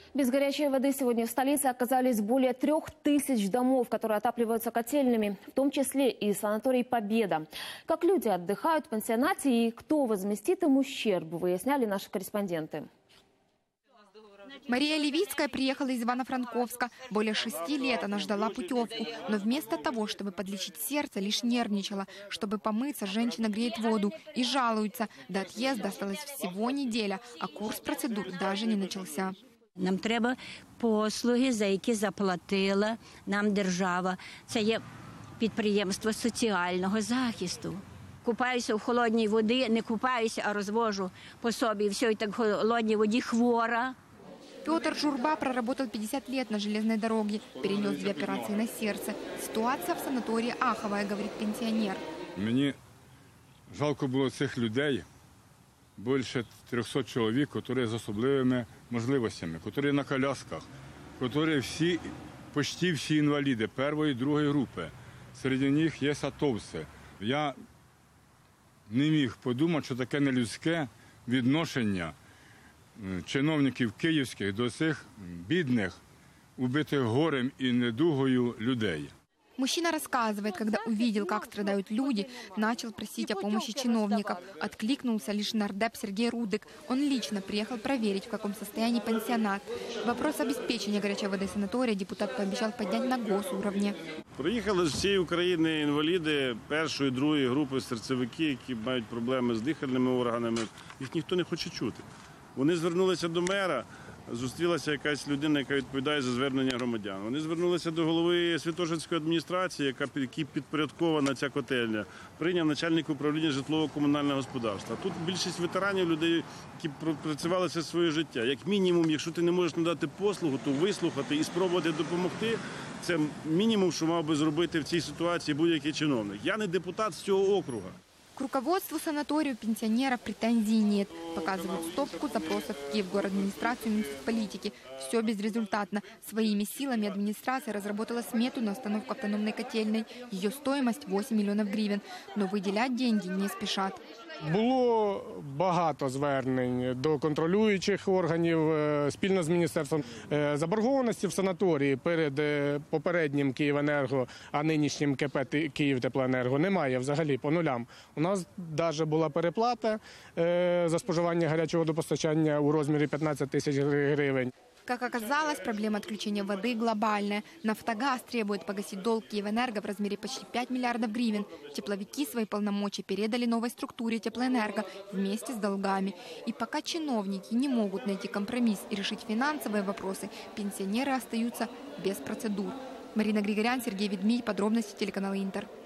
Без горячей воды сегодня в столице оказались более 3000 домов, которые отапливаются котельными, в том числе и санаторий «Победа». Как люди отдыхают в пансионате и кто возместит им ущерб, выясняли наши корреспонденты. Мария Левицкая приехала из Ивано-Франковска. Более 6 лет она ждала путевку. Но вместо того, чтобы подлечить сердце, лишь нервничала. Чтобы помыться, женщина греет воду и жалуется. До отъезда осталась всего неделя, а курс процедур даже не начался. Нам треба послуги, за які заплатила нам держава. Це є підприємство соціального захисту. Купаюся в холодній воді, не купаюся, а розвожу по собі. Все, і так в холодній воді хвора. Петр Журба проработал 50 лет на железной дороге, перенес 2 операции на сердце. Ситуация в санатории аховая, говорит пенсионер. Мені жалко було цих людей, більше 300 чоловік, які з особливими можливостями, які на колясках, які почти всі інваліди першої і другої групи. Серед них є атовці. Я не міг подумати, що таке нелюдське відношення чиновників київських до цих бідних, убитих горем и недугою людей. Мужчина рассказывает, когда увидел, как страдают люди, начал просить о помощи чиновников. Откликнулся лишь нардеп Сергей Рудик. Он лично приехал проверить, в каком состоянии пансионат. Вопрос обеспечения горячей воды санатория депутат пообещал поднять на госуровне. Приїхали з всієї України інваліди першої і другої групи, серцевики, які мають проблеми з дихальними органами. Їх ніхто не хоче чути. Вони звернулися до мера, зустрілася якась людина, яка відповідає за звернення громадян. Вони звернулися до голови Святошинської адміністрації, якій підпорядкована ця котельня. Прийняв начальник управління житлово-комунального господарства. Тут більшість ветеранів, людей, які працювали все своє життя. Як мінімум, якщо ти не можеш надати послугу, то вислухати і спробувати допомогти – це мінімум, що мав би зробити в цій ситуації будь-який чиновник. Я не депутат з цього округу. К руководству санаторию пенсионеров претензий нет. Показывают стопку запросов в Киевгородадминистрацию муниципалитики. Все безрезультатно. Своими силами администрация разработала смету на установку автономной котельной. Ее стоимость 8 миллионов гривен. Но выделять деньги не спешат. Було багато звернень до контролюючих органів спільно з міністерством. Заборгованості в санаторії перед попереднім «Київенерго», а нинішнім КП «Київтеплоенерго» немає взагалі по нулям. У нас навіть була переплата за споживання гарячого водопостачання у розмірі 15 тисяч гривень. Как оказалось, проблема отключения воды глобальная. «Нафтогаз» требует погасить долг «Киевэнерго» в размере почти 5 миллиардов гривен. Тепловики свои полномочия передали новой структуре «Теплоэнерго» вместе с долгами. И пока чиновники не могут найти компромисс и решить финансовые вопросы, пенсионеры остаются без процедур. Марина Григорян, Сергей Ведмий. Подробности телеканала «Интер».